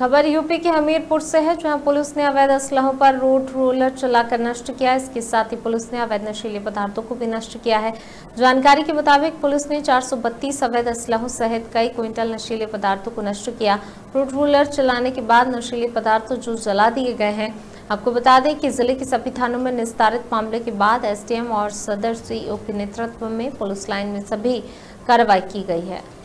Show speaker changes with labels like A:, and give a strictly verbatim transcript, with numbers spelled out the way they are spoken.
A: खबर यूपी के हमीरपुर से है, जहां पुलिस ने अवैध असलहों पर रोड रोलर चलाकर नष्ट किया। इसके साथ ही पुलिस ने अवैध नशीले पदार्थों को भी नष्ट किया है। जानकारी के मुताबिक पुलिस ने चार सौ बत्तीस अवैध असलहों सहित कई क्विंटल नशीले पदार्थों को नष्ट किया। रोड रोलर चलाने के बाद नशीले पदार्थ जो जला दिए गए हैं। आपको बता दें कि जिले के सभी थानों में निस्तारित मामले के बाद एसडीएम और सदर सीओ के नेतृत्व में पुलिस लाइन में सभी कार्रवाई की गई है।